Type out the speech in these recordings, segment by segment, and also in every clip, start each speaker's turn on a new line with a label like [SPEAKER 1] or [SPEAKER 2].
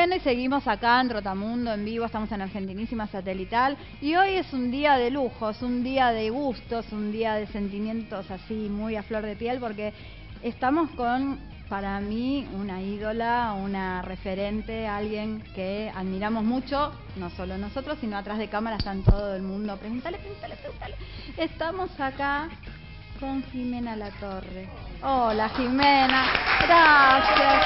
[SPEAKER 1] Bueno, y seguimos acá en Trotamundo, en vivo, estamos en Argentinísima Satelital, y hoy es un día de lujos, un día de gustos, un día de sentimientos así muy a flor de piel, porque estamos con, para mí, una ídola, una referente, alguien que admiramos mucho, no solo nosotros, sino atrás de cámara están todo el mundo. Pregúntale. Estamos acá con Jimena Latorre. Hola, Jimena, gracias.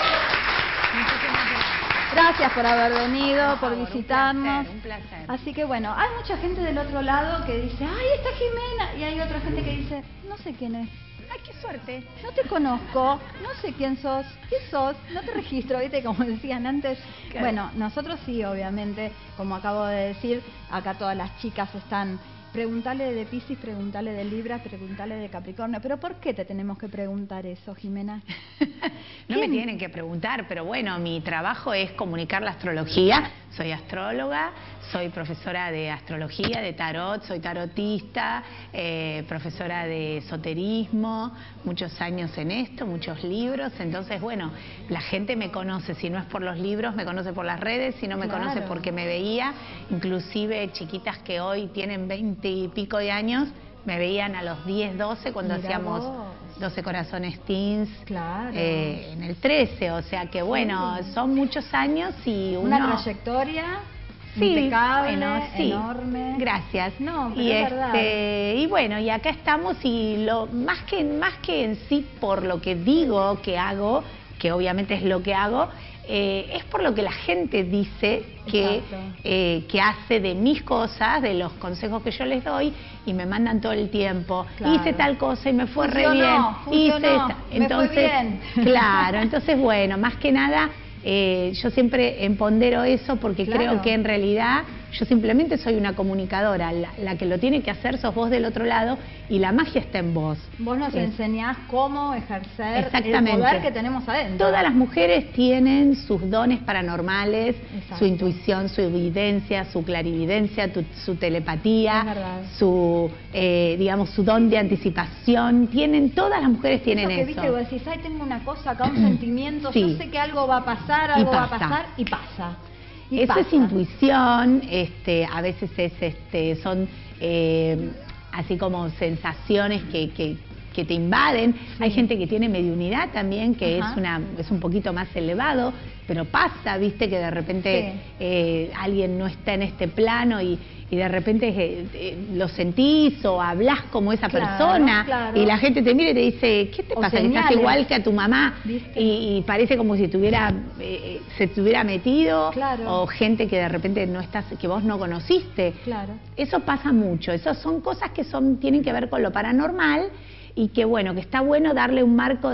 [SPEAKER 1] Gracias por haber venido, por visitarnos.
[SPEAKER 2] Un placer.
[SPEAKER 1] Así que bueno, hay mucha gente del otro lado que dice, ¡ay, está Jimena! Y hay otra gente que dice, no sé quién es.
[SPEAKER 2] ¡Ay, qué suerte!
[SPEAKER 1] No te conozco, no sé quién sos, no te registro, ¿viste? Como decían antes.
[SPEAKER 2] Claro.
[SPEAKER 1] Bueno, nosotros sí, obviamente, como acabo de decir, acá todas las chicas están. Preguntale de Piscis, preguntale de Libra, preguntale de Capricornio. ¿Pero por qué te tenemos que preguntar eso, Jimena?
[SPEAKER 2] No me tienen que preguntar, pero bueno, mi trabajo es comunicar la astrología. Soy astróloga, soy profesora de astrología, de tarot, soy tarotista, profesora de esoterismo, muchos años en esto, muchos libros. Entonces, bueno, la gente me conoce, si no es por los libros, me conoce por las redes, si no me conoce porque me veía, inclusive chiquitas que hoy tienen 20 y pico de años, me veían a los 10, 12 cuando
[SPEAKER 1] Mirá
[SPEAKER 2] hacíamos
[SPEAKER 1] vos.
[SPEAKER 2] 12 Corazones Teens,
[SPEAKER 1] Claro.
[SPEAKER 2] en el 13, o sea que bueno,
[SPEAKER 1] Sí.
[SPEAKER 2] son muchos años y uno...
[SPEAKER 1] Una trayectoria
[SPEAKER 2] Sí,
[SPEAKER 1] impecable,
[SPEAKER 2] bueno, sí,
[SPEAKER 1] enorme.
[SPEAKER 2] gracias.
[SPEAKER 1] No, pero
[SPEAKER 2] y
[SPEAKER 1] es verdad.
[SPEAKER 2] y bueno, y acá estamos y lo más que en sí por lo que digo que hago, que obviamente es lo que hago, es por lo que la gente dice que hace de mis cosas, de los consejos que yo les doy, y me mandan todo el tiempo.
[SPEAKER 1] Claro.
[SPEAKER 2] Hice tal cosa y me fue
[SPEAKER 1] Funcionó,
[SPEAKER 2] re bien.
[SPEAKER 1] funcionó,
[SPEAKER 2] Hice esta.
[SPEAKER 1] me fue
[SPEAKER 2] Entonces,
[SPEAKER 1] bien.
[SPEAKER 2] claro, entonces bueno, más que nada yo siempre empodero eso porque
[SPEAKER 1] Claro.
[SPEAKER 2] creo que en realidad yo simplemente soy una comunicadora, la que lo tiene que hacer sos vos del otro lado y la magia está en vos.
[SPEAKER 1] Vos nos enseñás cómo ejercer el
[SPEAKER 2] Exactamente.
[SPEAKER 1] poder que tenemos adentro.
[SPEAKER 2] Todas las mujeres tienen sus dones paranormales,
[SPEAKER 1] Exacto.
[SPEAKER 2] su intuición, su evidencia, su clarividencia, su telepatía,
[SPEAKER 1] Es verdad.
[SPEAKER 2] su, digamos, su don de anticipación. Todas las mujeres tienen
[SPEAKER 1] eso. Que
[SPEAKER 2] eso.
[SPEAKER 1] viste, vos decís, ay, tengo una cosa acá, un sentimiento,
[SPEAKER 2] Sí.
[SPEAKER 1] yo sé que algo va a pasar,
[SPEAKER 2] Y
[SPEAKER 1] algo va a
[SPEAKER 2] pasa.
[SPEAKER 1] pasar, y pasa. Y
[SPEAKER 2] Eso
[SPEAKER 1] pasa.
[SPEAKER 2] es intuición, a veces son así como sensaciones que te invaden.
[SPEAKER 1] Sí.
[SPEAKER 2] Hay gente que tiene mediunidad también, que
[SPEAKER 1] Ajá.
[SPEAKER 2] es un poquito más elevado, pero pasa, viste, que de repente alguien no está en este plano y de repente lo sentís o hablás como esa
[SPEAKER 1] Claro,
[SPEAKER 2] persona
[SPEAKER 1] claro.
[SPEAKER 2] y la gente te mira y te dice, ¿qué te
[SPEAKER 1] O
[SPEAKER 2] pasa? Que estás
[SPEAKER 1] señales.
[SPEAKER 2] igual que a tu mamá.
[SPEAKER 1] ¿Viste?
[SPEAKER 2] Y parece como si se te hubiera metido.
[SPEAKER 1] Claro.
[SPEAKER 2] O gente que de repente que vos no conociste.
[SPEAKER 1] Claro.
[SPEAKER 2] Eso pasa mucho, esas son cosas que tienen que ver con lo paranormal y que bueno, que está bueno darle un marco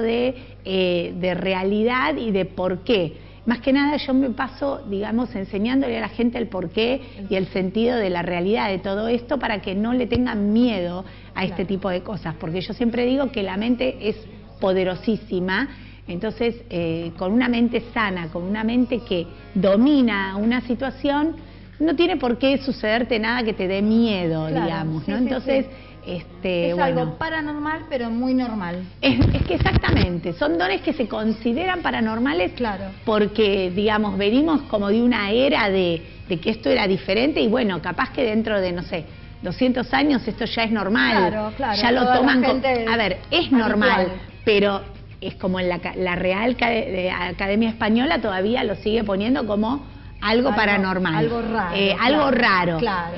[SPEAKER 2] de realidad y de por qué. Más que nada yo me paso, digamos, enseñándole a la gente el porqué y el sentido de la realidad de todo esto para que no le tengan miedo a este tipo de cosas, porque yo siempre digo que la mente es poderosísima. Entonces, con una mente sana, con una mente que domina una situación, no tiene por qué sucederte nada que te dé miedo,
[SPEAKER 1] Claro,
[SPEAKER 2] digamos,
[SPEAKER 1] sí,
[SPEAKER 2] ¿no?
[SPEAKER 1] sí,
[SPEAKER 2] Entonces,
[SPEAKER 1] es
[SPEAKER 2] bueno,
[SPEAKER 1] algo paranormal, pero muy normal.
[SPEAKER 2] es que exactamente, son dones que se consideran paranormales
[SPEAKER 1] Claro.
[SPEAKER 2] porque, digamos, venimos como de una era de que esto era diferente y bueno, capaz que dentro de, no sé, 200 años esto ya es normal.
[SPEAKER 1] Claro, claro,
[SPEAKER 2] ya lo
[SPEAKER 1] toda la
[SPEAKER 2] toman
[SPEAKER 1] gente
[SPEAKER 2] a ver, es
[SPEAKER 1] habitual.
[SPEAKER 2] normal, pero es como en la Real Academia Española todavía lo sigue poniendo como algo paranormal.
[SPEAKER 1] Algo raro.
[SPEAKER 2] Algo raro.
[SPEAKER 1] Claro.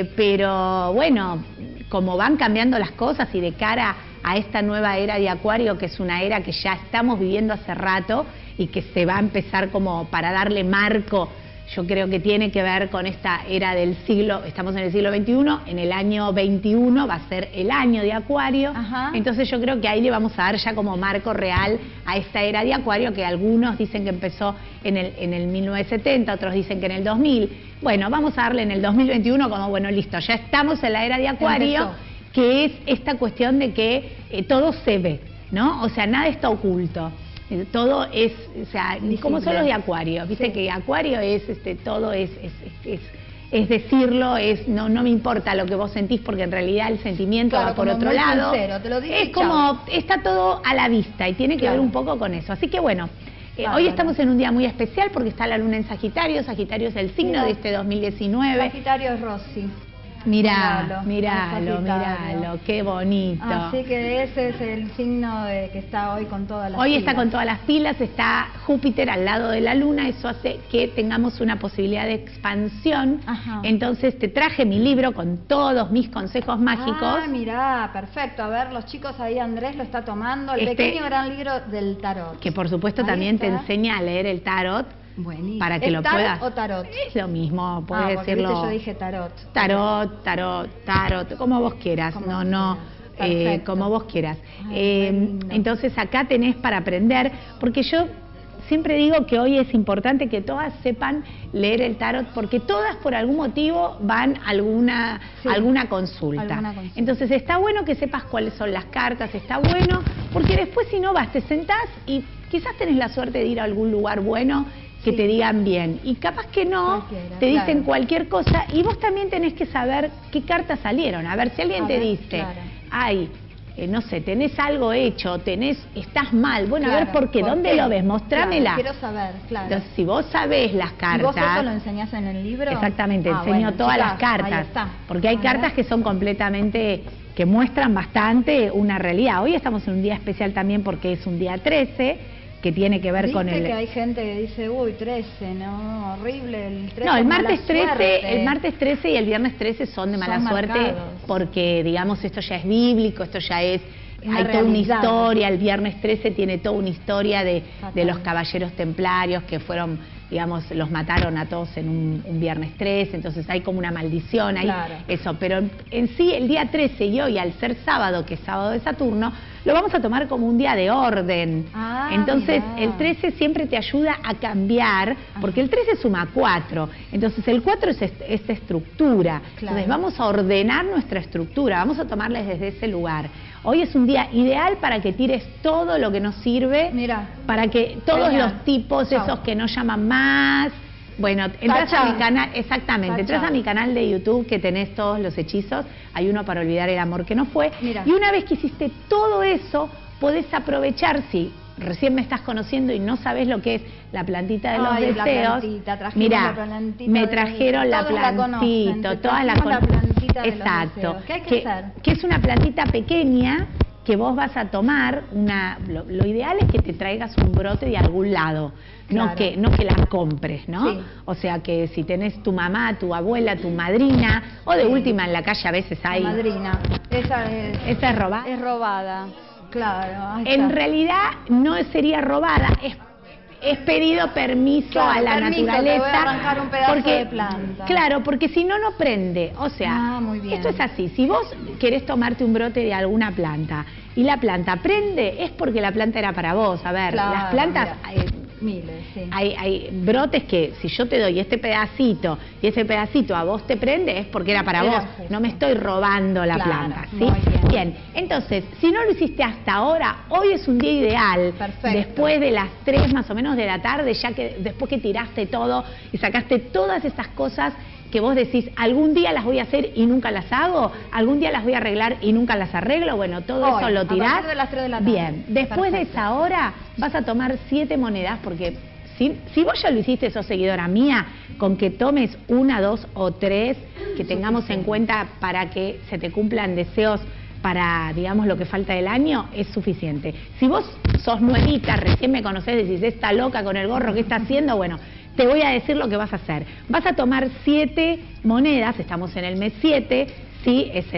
[SPEAKER 2] Pero bueno, como van cambiando las cosas y de cara a esta nueva era de Acuario, que es una era que ya estamos viviendo hace rato y que se va a empezar como para darle marco, yo creo que tiene que ver con esta era del siglo, estamos en el siglo XXI, en el año 21 va a ser el año de Acuario.
[SPEAKER 1] Ajá.
[SPEAKER 2] Entonces yo creo que ahí le vamos a dar ya como marco real a esta era de Acuario, que algunos dicen que empezó en el 1970, otros dicen que en el 2000. Bueno, vamos a darle en el 2021 como, bueno, listo, ya estamos en la era de Acuario,
[SPEAKER 1] Empezó.
[SPEAKER 2] que es esta cuestión de que todo se ve, ¿no? O sea, nada está oculto. Todo es, o sea,
[SPEAKER 1] Visible.
[SPEAKER 2] como son los de Acuario, viste
[SPEAKER 1] Sí.
[SPEAKER 2] que Acuario es, todo es decirlo, no me importa lo que vos sentís porque en realidad el sentimiento
[SPEAKER 1] Claro,
[SPEAKER 2] va por
[SPEAKER 1] como
[SPEAKER 2] otro
[SPEAKER 1] muy
[SPEAKER 2] lado.
[SPEAKER 1] sincero, te lo digo y
[SPEAKER 2] Es como, está todo a la vista y tiene que
[SPEAKER 1] Claro.
[SPEAKER 2] ver un poco con eso. Así que bueno, Hoy estamos en un día muy especial porque está la luna en Sagitario. Sagitario es el signo de este 2019.
[SPEAKER 1] Sagitario es Rosy.
[SPEAKER 2] Míralo, qué bonito.
[SPEAKER 1] Así que ese es el signo que está hoy con todas las pilas.
[SPEAKER 2] Hoy está con todas las pilas, está Júpiter al lado de la Luna, eso hace que tengamos una posibilidad de expansión.
[SPEAKER 1] Ajá.
[SPEAKER 2] Entonces te traje mi libro con todos mis consejos mágicos.
[SPEAKER 1] Ah, mirá, perfecto. A ver, los chicos ahí, Andrés lo está tomando, el pequeño gran libro del tarot.
[SPEAKER 2] Que por supuesto ahí también te enseña a leer el tarot.
[SPEAKER 1] Buenísimo.
[SPEAKER 2] Para que lo puedas.
[SPEAKER 1] ¿O tarot?
[SPEAKER 2] Es lo mismo, puedes decirlo.
[SPEAKER 1] Yo dije tarot.
[SPEAKER 2] Tarot, como vos quieras. Como vos quieras. Entonces acá tenés para aprender, porque yo siempre digo que hoy es importante que todas sepan leer el tarot, porque todas por algún motivo van a alguna consulta. Entonces está bueno que sepas cuáles son las cartas, está bueno, porque después si no vas, te sentás y quizás tenés la suerte de ir a algún lugar bueno que te digan bien, y capaz que no, te dicen cualquier cosa, y vos también tenés que saber qué cartas salieron. A ver, si alguien te dice, ay, no sé, tenés algo hecho, estás mal, bueno, a ver por qué, ¿dónde lo ves? Mostrámela.
[SPEAKER 1] Quiero saber,
[SPEAKER 2] Entonces, si vos sabés las cartas...
[SPEAKER 1] ¿Y vos eso lo enseñás en el libro?
[SPEAKER 2] Exactamente, enseño todas las cartas, porque hay cartas que son completamente, que muestran bastante una realidad. Hoy estamos en un día especial también porque es un día 13, que tiene que ver con el...
[SPEAKER 1] que hay gente que dice, uy, 13, no, horrible, el 13
[SPEAKER 2] no, el
[SPEAKER 1] es
[SPEAKER 2] martes
[SPEAKER 1] mala
[SPEAKER 2] 13,
[SPEAKER 1] suerte.
[SPEAKER 2] el martes 13 y el viernes 13 son de mala suerte, porque, digamos, esto ya es bíblico, esto ya es... Hay toda una historia, el viernes 13 tiene toda una historia de los caballeros templarios que fueron, digamos, los mataron a todos en un viernes 13, entonces hay como una maldición, hay eso, pero en sí el día 13 y hoy al ser sábado, que es sábado de Saturno, lo vamos a tomar como un día de orden. Entonces el 13 siempre te ayuda a cambiar, porque el 13 suma 4, entonces el 4 es esta estructura, entonces vamos a ordenar nuestra estructura, vamos a tomarles desde ese lugar. Hoy es un día ideal para que tires todo lo que nos sirve, para que todos los tipos, esos que no llaman más, bueno, entras a mi canal, exactamente, entras a mi canal de YouTube que tenés todos los hechizos, hay uno para olvidar el amor que no fue, y una vez que hiciste todo eso, podés aprovechar, si recién me estás conociendo y no sabés lo que es la plantita de los deseos, mira, me trajeron la plantita, todas la conocen. Exacto,
[SPEAKER 1] ¿Qué hay que hacer?
[SPEAKER 2] Que es una plantita pequeña que vos vas a tomar, lo ideal es que te traigas un brote de algún lado, no que la compres, ¿no?
[SPEAKER 1] Sí.
[SPEAKER 2] O sea que si tenés tu mamá, tu abuela, tu madrina, o de última en la calle a veces hay...
[SPEAKER 1] La madrina, esa
[SPEAKER 2] es robada.
[SPEAKER 1] Es robada, claro.
[SPEAKER 2] En realidad no sería robada, es pedido permiso a la naturaleza.
[SPEAKER 1] Te voy a arrancar un pedazo de planta.
[SPEAKER 2] Claro, porque si no, no prende. O sea, esto es así. Si vos querés tomarte un brote de alguna planta y la planta prende, es porque la planta era para vos. A ver, las plantas...
[SPEAKER 1] Miles, sí.
[SPEAKER 2] Hay brotes que si yo te doy este pedacito y ese pedacito a vos te prende, es porque era para vos. No me estoy robando la planta, ¿sí? Bien, entonces, si no lo hiciste hasta ahora, hoy es un día ideal. Después de las 3 más o menos de la tarde, ya que después que tiraste todo y sacaste todas esas cosas que vos decís, algún día las voy a hacer y nunca las hago, algún día las voy a arreglar y nunca las arreglo, bueno, todo eso lo tirás.
[SPEAKER 1] A partir de las 3 de la tarde.
[SPEAKER 2] Bien, después de esa hora vas a tomar 7 monedas, porque si vos ya lo hiciste, sos seguidora mía, con que tomes 1, 2 o 3, que tengamos en cuenta para que se te cumplan deseos para, digamos, lo que falta del año, es suficiente. Si vos sos nuevita, recién me conocés, decís, esta loca con el gorro, ¿qué está haciendo? Bueno, te voy a decir lo que vas a hacer. Vas a tomar 7 monedas, estamos en el mes 7, sí, es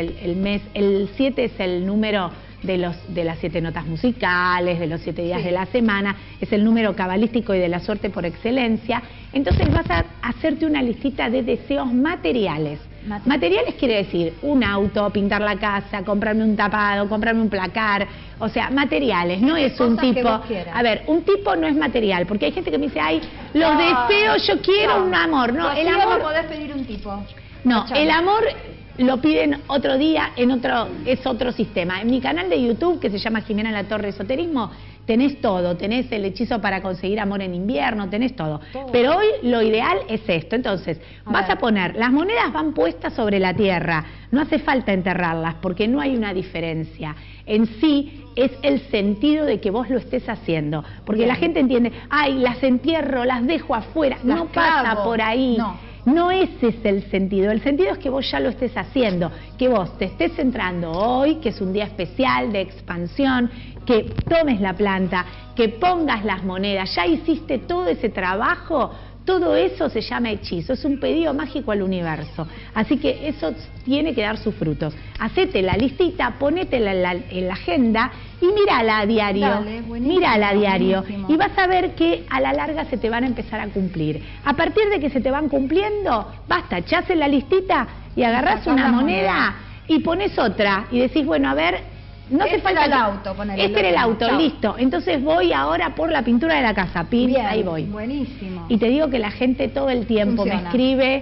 [SPEAKER 2] el 7 es el número de las 7 notas musicales, de los 7 días de la semana, es el número cabalístico y de la suerte por excelencia. Entonces vas a hacerte una listita de deseos materiales. Materiales quiere decir un auto, pintar la casa, comprarme un tapado, comprarme un placar, o sea, materiales, no es un tipo... A ver, un tipo no es material, porque hay gente que me dice, ay, los deseos, yo quiero un amor. No, el amor...
[SPEAKER 1] no podés pedir un tipo.
[SPEAKER 2] No, el amor lo piden otro día, es otro sistema. En mi canal de YouTube, que se llama Jimena Latorre Esoterismo, tenés todo, tenés el hechizo para conseguir amor en invierno, tenés todo. Pero hoy lo ideal es esto. Entonces, vas a poner, las monedas van puestas sobre la tierra, no hace falta enterrarlas porque no hay una diferencia. En sí es el sentido de que vos lo estés haciendo. Porque la gente entiende, ay, las entierro, las dejo afuera. No pasa por ahí. No ese es el sentido es que vos ya lo estés haciendo, que vos te estés centrando hoy, que es un día especial de expansión, que tomes la planta, que pongas las monedas, ya hiciste todo ese trabajo, todo eso se llama hechizo, es un pedido mágico al universo, así que eso tiene que dar sus frutos. Hacete la listita, ponétela en la agenda y mírala a diario. Dale, mírala a diario y vas a ver que a la larga se te van a empezar a cumplir. A partir de que se te van cumpliendo, basta, echás en la listita y agarrás una moneda y pones otra y decís, bueno, a ver, no te falta el auto, ponele. Este era el auto, listo. Entonces voy ahora por la pintura de la casa, pin, ahí voy.
[SPEAKER 1] Buenísimo.
[SPEAKER 2] Y te digo que la gente todo el tiempo me escribe.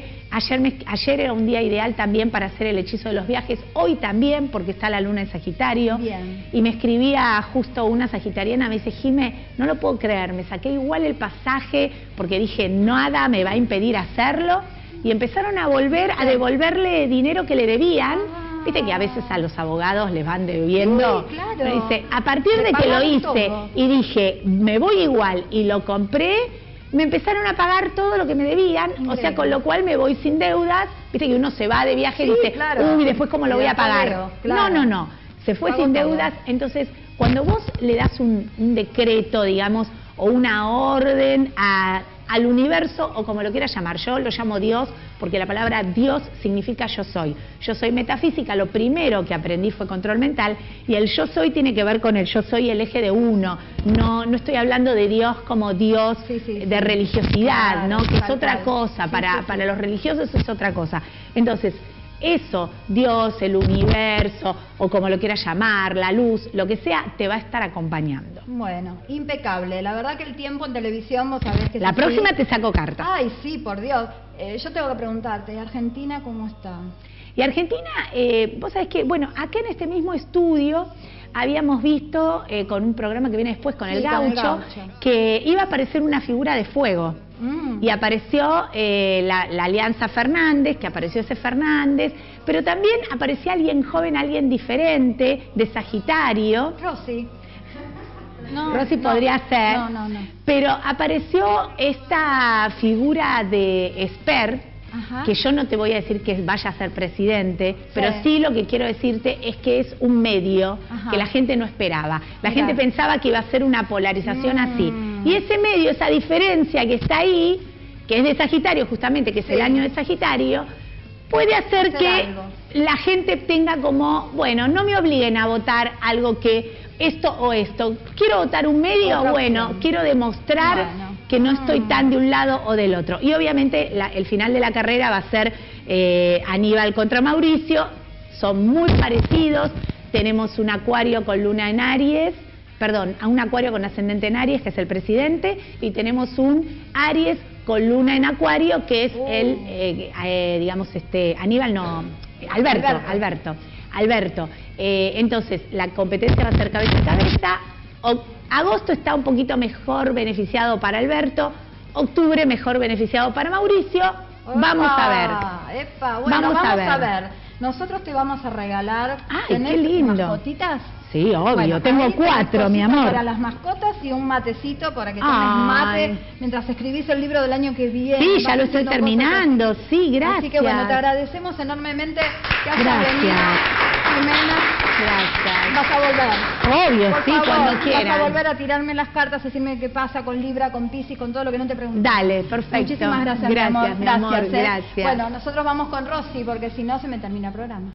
[SPEAKER 2] Ayer era un día ideal también para hacer el hechizo de los viajes. Hoy también, porque está la luna en Sagitario.
[SPEAKER 1] Bien.
[SPEAKER 2] Y me escribía justo una sagitariana, me dice, Jime, no lo puedo creer, me saqué igual el pasaje porque dije, nada me va a impedir hacerlo. Y empezaron a devolverle dinero que le debían. Viste que a veces a los abogados les van debiendo.
[SPEAKER 1] Sí, claro.
[SPEAKER 2] Pero dice, a partir de que lo hice y dije, me voy igual y lo compré, me empezaron a pagar todo lo que me debían, o sea, con lo cual me voy sin deudas. Viste que uno se va de viaje y dice, uy, después cómo lo voy a pagar. No, se fue sin deudas. Entonces, cuando vos le das un decreto, digamos, o una orden al universo, o como lo quieras llamar, yo lo llamo Dios, porque la palabra Dios significa yo soy. Yo soy metafísica, lo primero que aprendí fue control mental, y el yo soy tiene que ver con el yo soy, el eje de uno. No estoy hablando de Dios como Dios de religiosidad, ¿no? Que es otra cosa, para los religiosos es otra cosa. Entonces, eso, Dios, el universo, o como lo quieras llamar, la luz, lo que sea, te va a estar acompañando.
[SPEAKER 1] Bueno, impecable. La verdad que el tiempo en televisión, vos sabés que...
[SPEAKER 2] La próxima te saco carta.
[SPEAKER 1] Ay, sí, por Dios. Yo tengo que preguntarte, ¿Argentina cómo está?
[SPEAKER 2] Y Argentina, vos sabés que, bueno, acá en este mismo estudio habíamos visto, con un programa que viene después, con el Gaucho, que iba a aparecer una figura de fuego. Y apareció la Alianza Fernández, que apareció ese Fernández, pero también aparecía alguien joven, alguien diferente, de Sagitario.
[SPEAKER 1] Rosy.
[SPEAKER 2] Rosy podría ser.
[SPEAKER 1] No.
[SPEAKER 2] Pero apareció esta figura de Esper, que yo no te voy a decir que vaya a ser presidente, pero sí lo que quiero decirte es que es un medio que la gente no esperaba. La gente pensaba que iba a ser una polarización así. Y ese medio, esa diferencia que está ahí, que es de Sagitario justamente, que es el año de Sagitario, puede hacer que la gente tenga como, bueno, no me obliguen a votar algo que esto o esto. Quiero votar un medio, bueno, quiero demostrar que no estoy tan de un lado o del otro. Y obviamente el final de la carrera va a ser Aníbal contra Mauricio. Son muy parecidos. Tenemos un Acuario con luna en Aries, perdón, a un Acuario con ascendente en Aries, que es el presidente, y tenemos un Aries con luna en Acuario, que es el, digamos, Aníbal no, Alberto. Entonces, la competencia va a ser cabeza a cabeza. Agosto está un poquito mejor beneficiado para Alberto, octubre mejor beneficiado para Mauricio. Vamos a ver.
[SPEAKER 1] Bueno, vamos a ver. Nosotros te vamos a regalar.
[SPEAKER 2] ¡Ay, qué lindo!
[SPEAKER 1] ¿Mascotitas?
[SPEAKER 2] Sí, obvio, bueno, tengo 4, mi amor.
[SPEAKER 1] Para las mascotas y un matecito para que tomes mate mientras escribís el libro del año que viene.
[SPEAKER 2] Sí, ya lo estoy terminando, sí, gracias.
[SPEAKER 1] Así que bueno, te agradecemos enormemente que hayas venido, Jimena.
[SPEAKER 2] Gracias.
[SPEAKER 1] Vas a volver.
[SPEAKER 2] Obvio,
[SPEAKER 1] por
[SPEAKER 2] sí,
[SPEAKER 1] favor,
[SPEAKER 2] cuando quieras.
[SPEAKER 1] Vas a volver a tirarme las cartas, decirme qué pasa con Libra, con Piscis, con todo lo que no te pregunté.
[SPEAKER 2] Dale, perfecto.
[SPEAKER 1] Muchísimas gracias,
[SPEAKER 2] mi amor.
[SPEAKER 1] Gracias.
[SPEAKER 2] Gracias.
[SPEAKER 1] Bueno, nosotros vamos con Rosy porque si no se me termina el programa.